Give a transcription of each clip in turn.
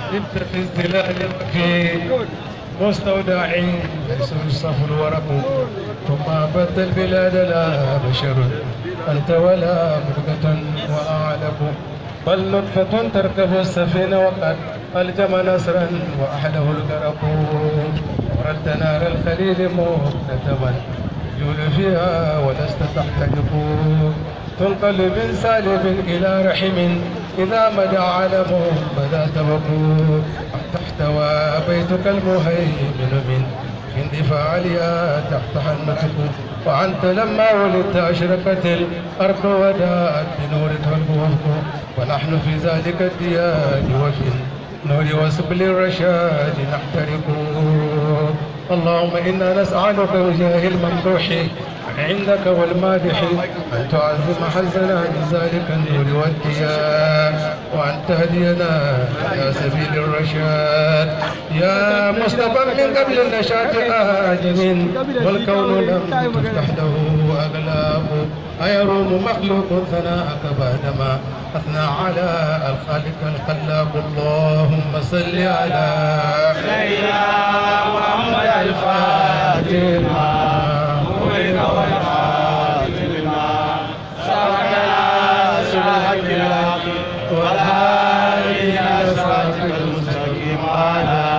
انت في الظلال في مستودع يسر الصف الورق ثم عبدت البلاد لا بشر انت ولا ملكة واعلق بل نطفة تركب السفينة وقد ألجم نصرا وأحله الغرق وردت نار الخليل مكتتبا جول فيها ولست تحترق تنقل من سالب إلى رحم إذا مدى علم بدا توقف تحتوى بيتك المهيمن من اندفاع عليا تحتها النطق وأنت لما ولدت أشرقت الأرض وداءت بنورك الأفق ونحن في ذلك الديان وفي النور وسبل الرشاد نحترق اللهم إنا نسألك بجاه الممدوح عندك والمادح أن تعزم حزنا بذلك النور والديان وأن تهدينا إلى سبيل الرشاد يا مصطفى من قبل النشاط آدم والكون لم تفتح له أغلاب أيروم مخلوق ثناءك بعدما أثنى على الخالق الخلاق اللهم صل على سيدنا محمد الفاتح والهادي إلى صراطك المستقيم وعلى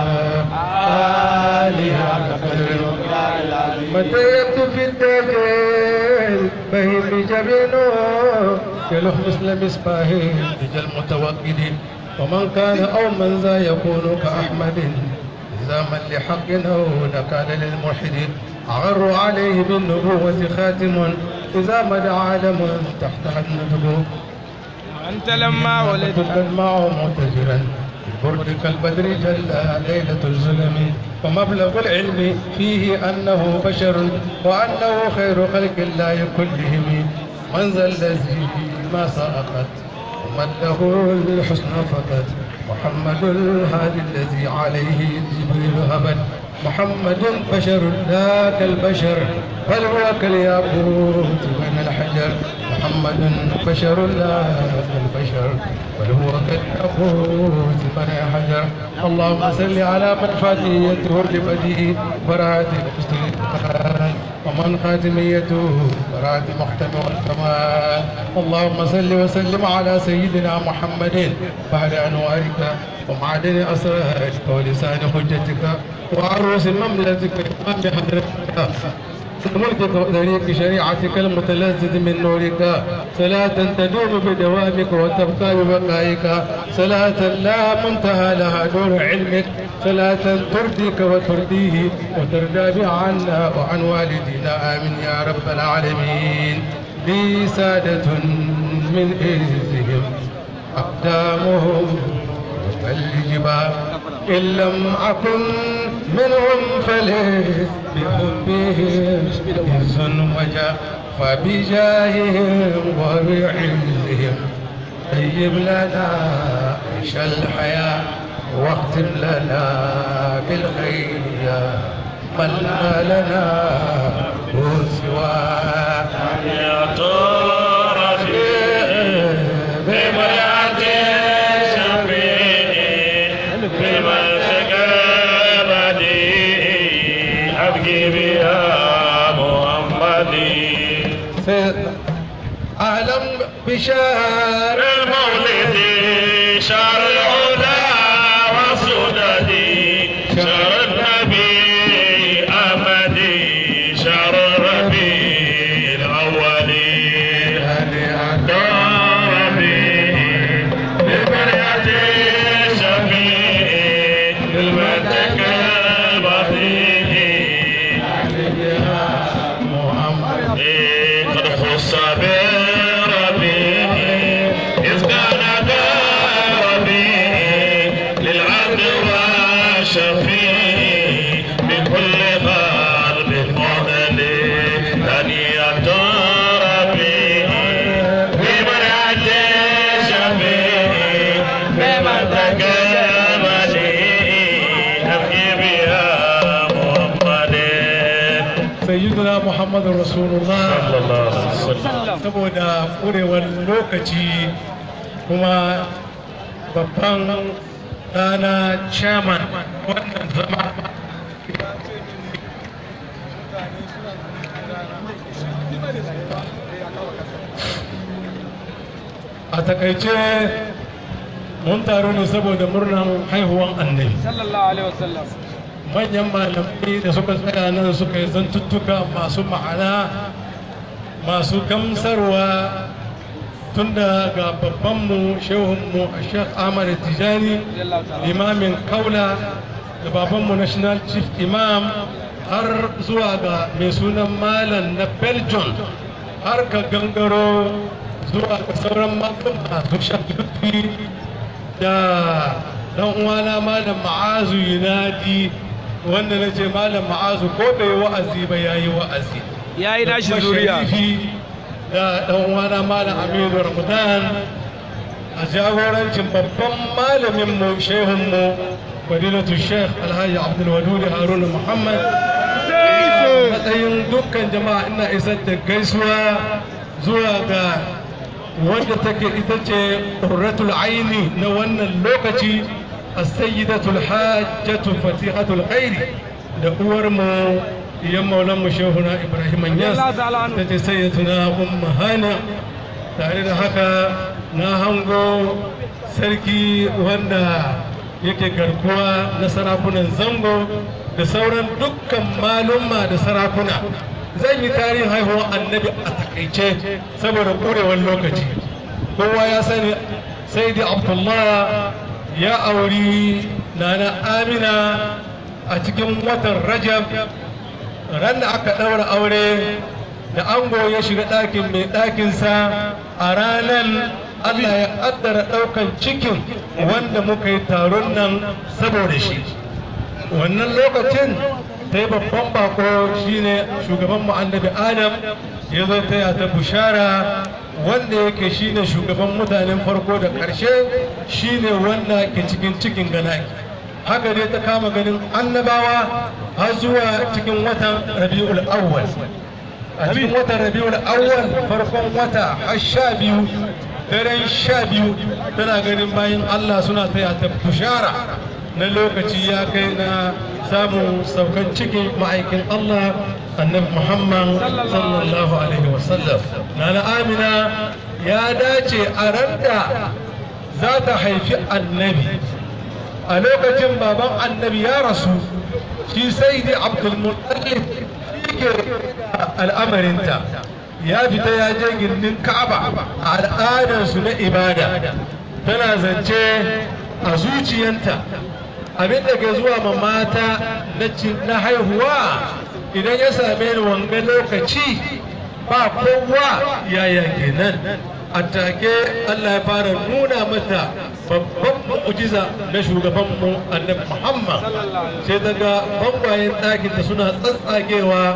آله حق قدره متى يبدو في الدجال بهيم بجبينه يلوح مثل مصباح رجال متوكد ومن كان أو من ذا يكون كأحمد إذا من لحق أو كان للملحد أغر عليه بالنبوة خاتم إذا مدى عالم تحتها النطق أنت لما ولدت الماء معتجرا بالبرد كالبدر جل ليلة الظلم ومبلغ العلم فيه أنه بشر وأنه خير خلق الله كلهم من ذا الذي ما سأقت ومن له الحسن فقط محمد الهادي الذي عليه جبريل هبت محمد بشر لا كالبشر بل هو كالياقوت بين الحجر محمد بشر لا كالبشر بل هو كالياقوت بين الحجر اللهم صل على من فاتيته لبديه براءة المستقيم ومن خاتميته براءة محتمى والكمال اللهم صل وسلم على سيدنا محمد بعد أنوارك ومعدن أسرارك ولسان حجتك وعروس مملكتك وإمام حضرتك ملكك وطريق شريعتك المتلذذ من نورك صلاة تدوم بدوامك وتبقى ببقائك صلاة لا منتهى لها دور علمك صلاة ترضيك وترضيه وترضى بها عنا وعن والدينا آمين يا رب العالمين لي سادة من إذهم أقدامهم كالجبال إن لم أكن منهم فليس بحبهم إنس وجاء فبجاههم وبعزهم طيب لنا عيش الحياة واختم لنا بالخير يا من ما لنا هو سواك يا ترى ببيعة شفيعي بمن تقبلي أبكي بها محمدي أعلم بشهر المولد شهر الهدى والسدد شهر النبي أحمدي شهر ربيع الأول سيدنا محمد رسول الله صلى الله عليه وسلم saboda ƙurewar lokaci kuma babban ɗana chairman wannan zama a takaice mun taru ne saboda murnan haihuwan annabi sallallahu alaihi wasallam. manyan malamai da suka tsaya nan suka yi zantuttuka masu ma'ana masu gamsarwa tun da ga babbanmu shehunmu a sheikh ahmad tijani limamin kaula da babanmu national chief imam har zuwa ga mai sunan malam na belgium har ka gangaro zuwa ga sauran malama su shafi da dan uwana malam ma'azu yunadi wanda na ce malam ma'azu ko bai wa'azi ba yayi wa'azi Yayi nashi zuriya. da dan uwana malam aminu ramadan a jagorancin babban malamin mu shehun mu fadilatu sheikh alhaji abdul wadud haruna muhammad matsayin dukkan jama'a ina isar da gaisuwa zuwa ga wanda take ita ce qurratul aini na wannan lokaci as-sayyidatul hajjatu fatihatul khairi da uwar mu yan maulan mu shehuna ibrahim anyas ta ce sayyidatuna umma hana tare da haka na hango sarki wanda yake garkuwa na sarakunan zango da sauran dukkan malumma da sarakuna zan yi tarihin haihuwar annabi a takaice saboda ƙurewar lokaci kowa ya sani sai da abdullah ya auri nana amina a cikin watan rajab ran da aka ɗaura aure da ango ya shiga ɗakin mai ɗakinsa a ranar Allah ya ƙaddara ɗaukan cikin wanda muka yi taron nan saboda shi wannan lokacin ta yi babban bako shine shugaban mu annabi adam ya zo taya ta bushara wanda yake shine shugaban mutanen farko da ƙarshe shine wanda ke cikin ganaki haka dai ta kama ganin annabawa har zuwa cikin watan rabi'ul awwal a cikin watan rabi'ul awwal farkon wata har 12 daren 12 tana ganin bayan Allah suna taya ta bushara na lokaci ya kai na samun saukan cikin ma'aikin Allah annabi Muhammad sallallahu alaihi wasallam nana Amina ya dace a ranta za ta haifi annabi a lokacin baban annabi ya rasu shi sai dai Abdul Muttalib yake al'amarinta ya fita ya je gindin Ka'aba a al'adarsu na ibada tana zance a zuciyanta abin da ke zuwa ma mata na haihuwa idan ya same ni wanga lokaci ba kowa yaya kenan a take Allah ya fara nuna mata babban mu'jiza na shugaban mu annabi Muhammad sai daga bangwayen ɗakin da suna tsatsagewa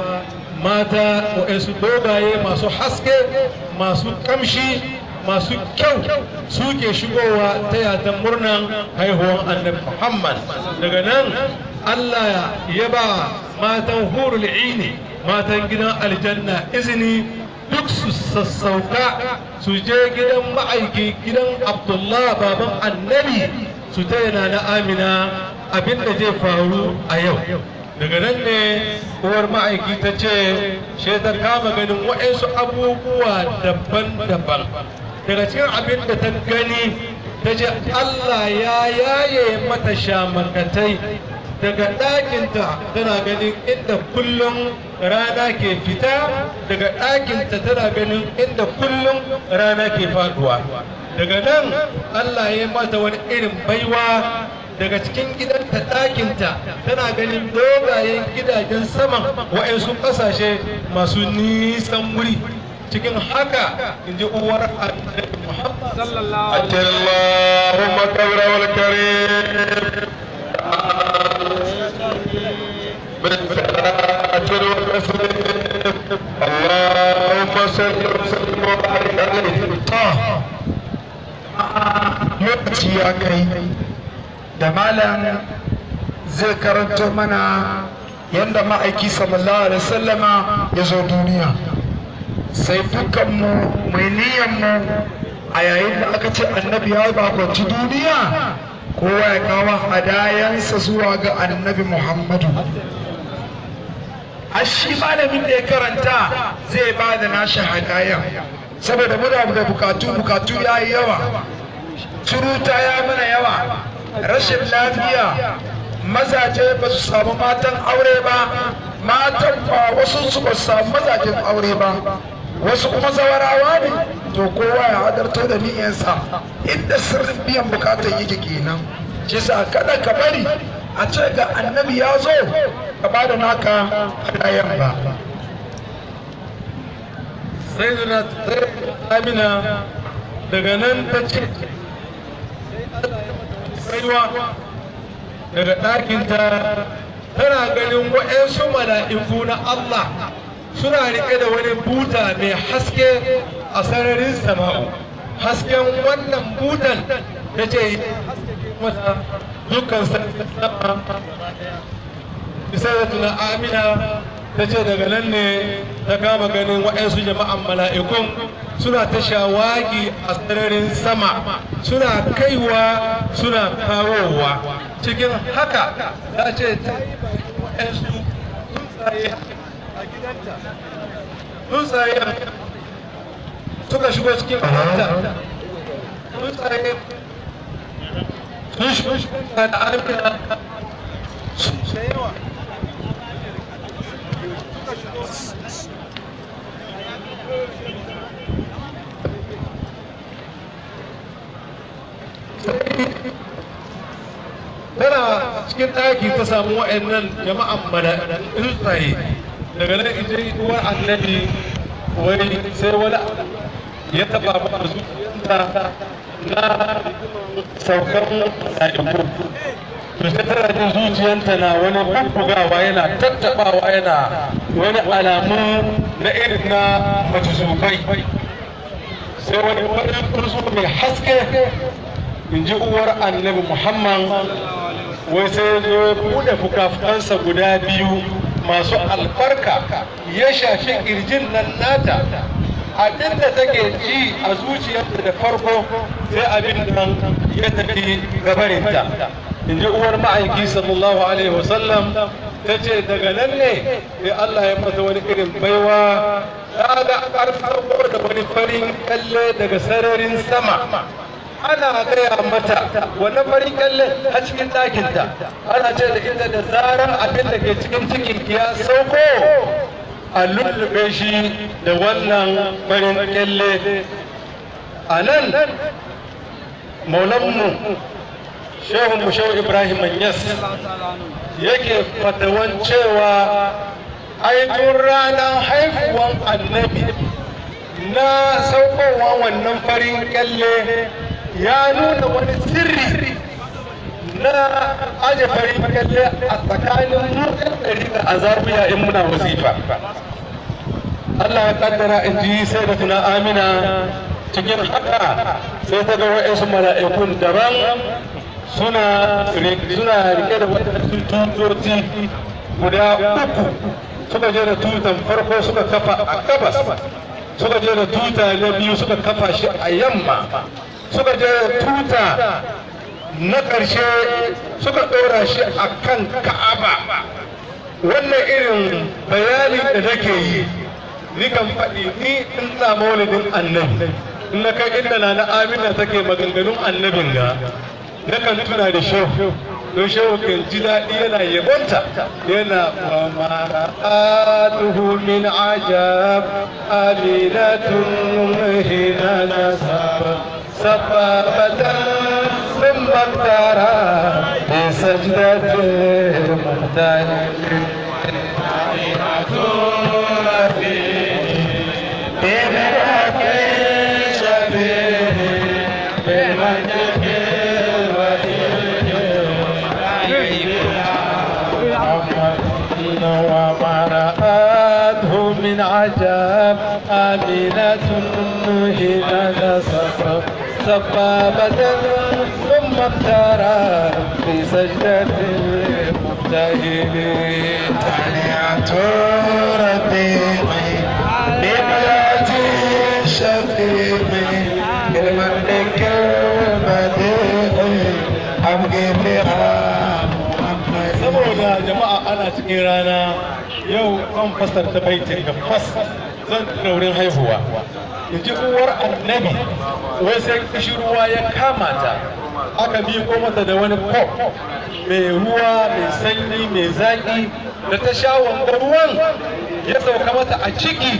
mata waɗansu dogaye masu haske masu kamshi masu kyau suke shigowa ta yatan murnan haihuwan annabi Muhammad daga nan Allah ya ba matan hurul ini matan gidan aljanna izini duk su sassauka su je gidan ma'aiki gidan Abdullah baban annabi su ta yana na Amina abinda zai faru a yau daga nan ne uwar ma'aiki ta ce she ta kama ganin waɗansu abubuwa daban-daban daga cikin abin da ta gani ta ce Allah ya yaye mata shamakatai daga ɗakinta tana ganin inda kullum rana ke fita daga ɗakinta tana ganin inda kullum rana ke faduwa daga nan Allah ya mata wani irin baiwa daga cikin gidanta ɗakinta tana ganin dogayen gidajen saman wa'yansu ƙasashe masu nisan wuri cikin haka in ji uwar annabi Muhammad sallallahu alaihi Allahumma kabra wal karim Allahumma salli wa sallim wa barik alaihi lokaci ya kai da malam zai karanto mana yadda ma'aiki sallallahu alaihi wasallama ya zo duniya sai dukkanmu mai niyanmu a yayin da aka ce annabi ya bakonci duniya kowa ya kawo hadayansa zuwa ga annabi Muhammadu. A shi malamin da ya karanta zai ba da nashi hadayan, saboda muna da bukatu ya yi yawa, suruta ya mana yawa, rashin lafiya, mazaje ba su samu matan aure ba, matan ba wasu su ba su samu mazajen aure ba, wasu kuma zawarawa ne. To kowa ya hadarto da niyyarsa inda sirrin biyan bukatan yake kenan. Shi sa kada ka bari a ce ga annabi ya zo ka ba da naka hadayan ba. sai da Amina daga nan ta ce saiwa daga ɗakinta tana ganin waɗansu mala'iku na Allah suna riƙe da wani buta mai haske a sararin sama'u. Hasken wannan butan ta ce mata dukkan sama. Sai da tuna Amina ta ce daga nan ne ta kama ganin waɗansu jama'an mala'ikun suna ta shawagi a sararin sama, suna kaiwa suna kawowa. Cikin haka ta ce ta yi waɗansu tsuntsaye a gidanta, tsuntsaye suka shigo cikin gidanta, tsuntsaye sun shigo da Amina sun da yawa. Tana cikin ɗaki ta samu wa'annan jama'an mala'ikun tsaye. Daga nan ita uwar annabi wai sai wani ya taɓa mata zuciyarta na saukan mala'iku. To sai tana jin zuciyarta na wani bubbugawa yana tattaɓawa yana wani alamu na irin na majuzubai. Sai wani kursu mai haske in ji uwar annabi Muhammad wai sai zo bude fukafukansa guda biyu masu albarka ya shafi kirjin nan nata. Abin da take ji a zuciyarta da farko sai abin nan ya tafi gabarinta. In ji uwar ma'aiki sallallahu alaihi wasallam ta ce daga nan ne sai Allah ya mata wani irin baiwa, ta ga ƙarfafo da wani farin kalle daga sararin sama. Ana gaya mata wannan farin kalle a cikin ɗakinta, ana ce da ita da zarar abin da ke cikin cikin ya sauko a lullube shi da wannan farin kalle. A nan maulanmu shehun shehu Ibrahim Manyas yake fatawan cewa aitun ranar haifuwan annabi na saukowa wannan farin kyalle ya nuna wani sirri na aje farin kyalle a tsakanin mutan ɗari da azabiya in muna wasifa. Allah ya kaddara in ji sai da tuna Amina cikin haka sai ta ga wa'yansu mala'ikun daban suna rike da waɗansu tutoci guda uku. Suka je da tutan farko suka kafa a gabas, suka je da tuta na biyu suka kafa shi a yamma, suka je da tuta na ƙarshe suka ɗora shi a kan Ka'aba. Wannan irin bayani da nake yi ni kan faɗi ni ina maulidin annabi, in na kai inda na Amina take maganganun annabin ga na kan tuna da shehu, don shehu kan ji daɗi yana yabonta yana mama'atuhu min ajab aminatun hina nasaba sababatan min baktara bi sajdatil muhtahim aminatun fi bimrakin shafi bimrakin ومرأته من عجاب آمنة هنا سبابة ثم اقترى في سجدة المبتهلين تانية ربيعي ببلاد الشفيق بالملك البديع أبقي ga jama'a ana cikin rana yau an fasar ta baitin da fas zan wurin haihuwa da ji uwar annabi wai sai kishirwa ya kama ta aka miko mata da wani pop mai ruwa mai sanyi mai zaƙi da ta sha wanga ruwan ya sauka mata a ciki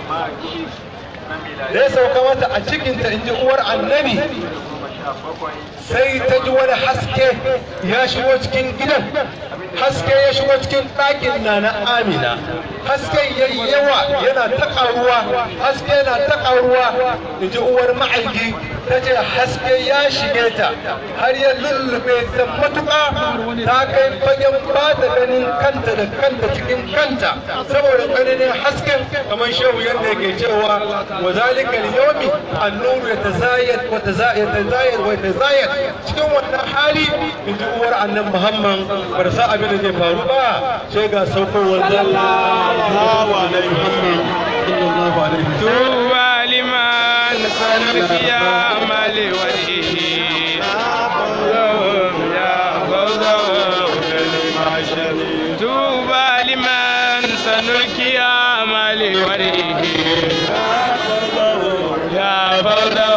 da ya sauka mata a cikinta in ji uwar annabi sai ta ji wani haske ya shigo cikin gidan haske ya shigo cikin ɗakin na amina hasken ya yi yawa yana ta ƙaruwa haske yana ta ƙaruwa in ji uwar ma'aiki ta ce haske ya shige ta har ya lullube ta matuƙa ta kai fagen ba da ganin kanta da kanta cikin kanta saboda tsananin hasken kamar shehu yadda yake cewa wa zalika al-yawmi an-nuru yatazayad wa yatazayad wa yatazayad cikin wannan hali in ji uwar annan Muhammad bar sa abin da zai faru ba sai ga saukowar sallallahu alaihi Muhammad sallallahu alaihi tuba liman sanarkiya amali wajhihi ya fawza tuba liman sanarkiya amali wajhihi ya fawza